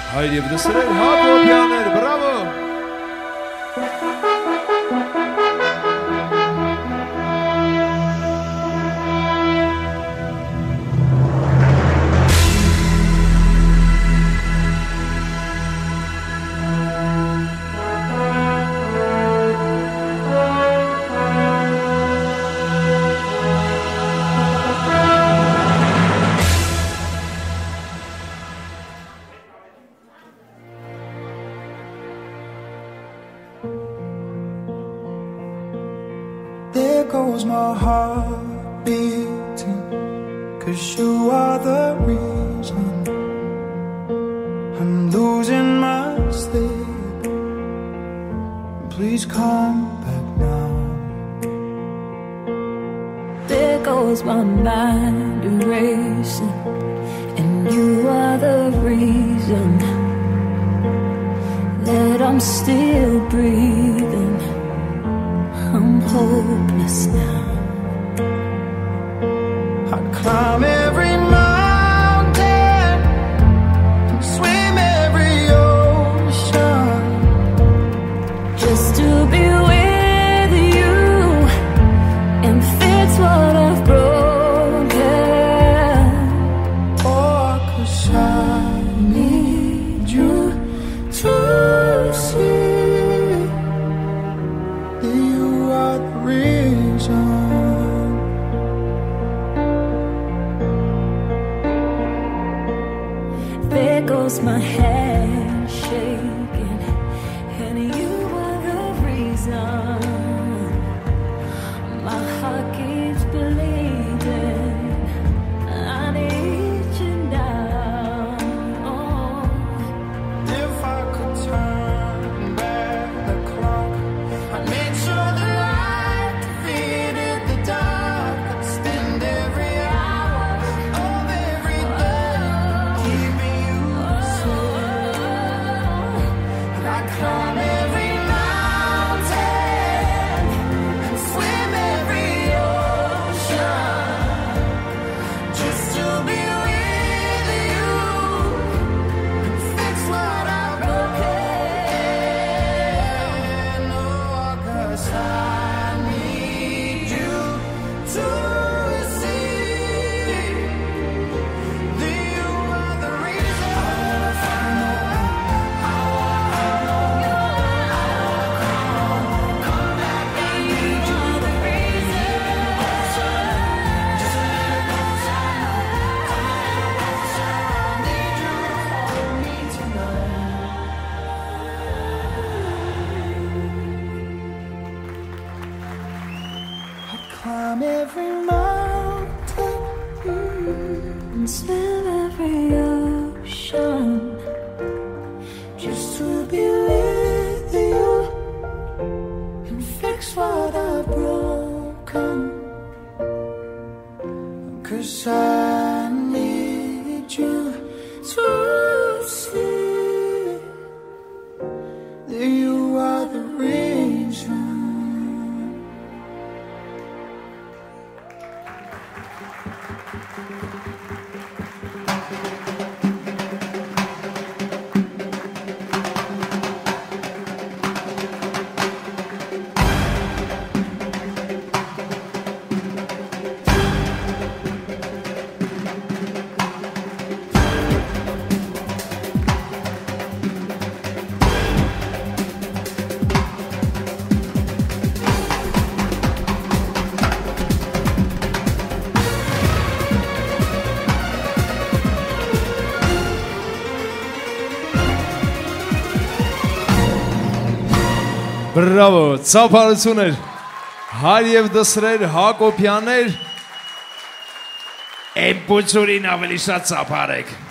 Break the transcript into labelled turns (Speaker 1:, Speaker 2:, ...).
Speaker 1: Հայր և դսրեր Հակոբյաններ, բրավո։
Speaker 2: There goes my heart beating, 'cause you are the reason I'm losing my sleep. Please come back now.
Speaker 3: There goes my mind erasing, and you are the reason that I'm still breathing. I'm hopeless now.
Speaker 2: I'd climb every mountain and swim every ocean
Speaker 3: just to be with you and fix what I've broken.
Speaker 2: Oh, 'cause I need you to see reason.
Speaker 3: There goes my hand shaking, and you are the reason my heart keeps bleeding. I need you now.
Speaker 2: If I could turn back the clock, I'd make sure the climb every mountain
Speaker 3: and swim every ocean
Speaker 2: just to be with you and fix what I've broken. 'Cause I need you to see that you are the reason.
Speaker 1: Բրավո, ծափարություններ, հայր և դսրեր Հակոբյաններ, էն բուծուրին ավելի շատ ծափարեք։